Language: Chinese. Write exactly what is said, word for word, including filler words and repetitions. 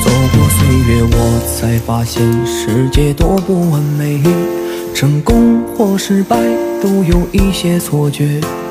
走过岁月，我才发现世界多不完美，成功或失败都有一些错觉。